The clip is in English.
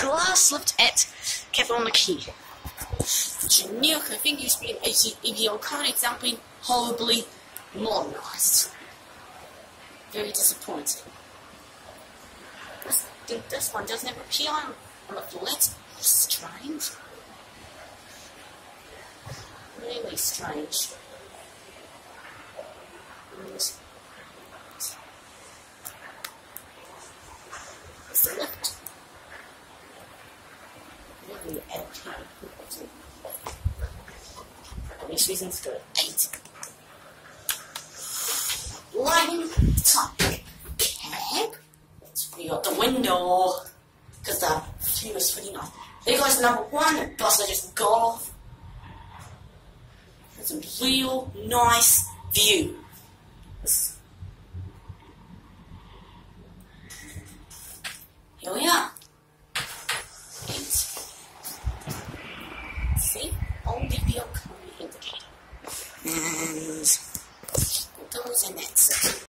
glass lift at Capital on the Quay. Generic, I think, used to be an 80-year-old KONE, it's now been horribly modernised. Very disappointing. I think this one doesn't have a piano on the floor. That's strange. Really strange. It's the lift. Really out here. Which reason's good. 8. Lighting type cab. We got the window because the view is pretty nice. There goes number 1. The bus I just got off. It's a real nice view. Here we are. 8. See? Old DPO indicator. And it goes, and that's it.